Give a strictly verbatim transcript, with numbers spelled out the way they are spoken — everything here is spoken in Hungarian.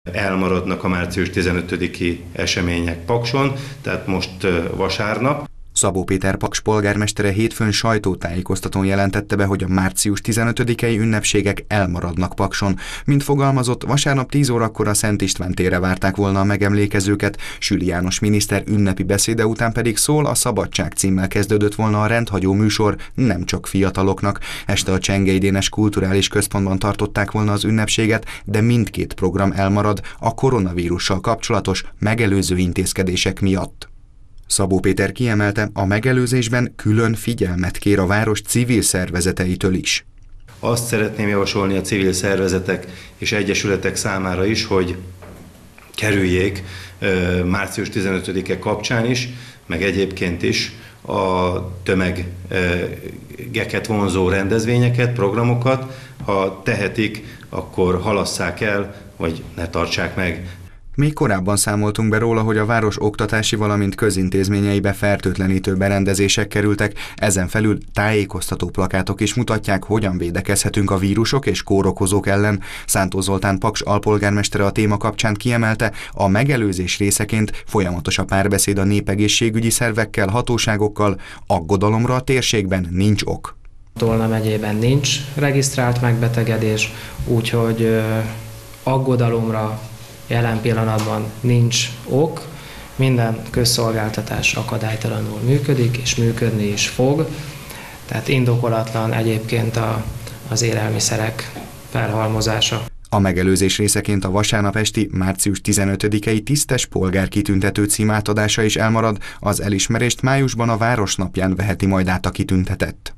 elmaradnak a március tizenötödiki események Pakson, tehát most vasárnap. Szabó Péter Paks polgármestere hétfőn sajtótájékoztatón jelentette be, hogy a március tizenötödikei ünnepségek elmaradnak Pakson. Mint fogalmazott, vasárnap tíz órakor a Szent István térre várták volna a megemlékezőket, Süli János miniszter ünnepi beszéde után pedig Szól a Szabadság címmel kezdődött volna a rendhagyó műsor nem csak fiataloknak. Este a Csengei Dénes Kulturális Központban tartották volna az ünnepséget, de mindkét program elmarad a koronavírussal kapcsolatos megelőző intézkedések miatt. Szabó Péter kiemelte, a megelőzésben külön figyelmet kér a város civil szervezeteitől is. Azt szeretném javasolni a civil szervezetek és egyesületek számára is, hogy kerüljék március tizenötödike kapcsán is, meg egyébként is a tömegeket vonzó rendezvényeket, programokat. Ha tehetik, akkor halasszák el, vagy ne tartsák meg. Még korábban számoltunk be róla, hogy a város oktatási, valamint közintézményeibe fertőtlenítő berendezések kerültek, ezen felül tájékoztató plakátok is mutatják, hogyan védekezhetünk a vírusok és kórokozók ellen. Szántó Zoltán Paks alpolgármestere a téma kapcsán kiemelte, a megelőzés részeként folyamatos a párbeszéd a népegészségügyi szervekkel, hatóságokkal, aggodalomra a térségben nincs ok. Tolna megyében nincs regisztrált megbetegedés, úgyhogy aggodalomra jelen pillanatban nincs ok, minden közszolgáltatás akadálytalanul működik, és működni is fog, tehát indokolatlan egyébként a, az élelmiszerek felhalmozása. A megelőzés részeként a vasárnap esti március tizenötödikei tisztes polgár kitüntető cím átadása is elmarad, az elismerést májusban a Városnapján veheti majd át a kitüntetett.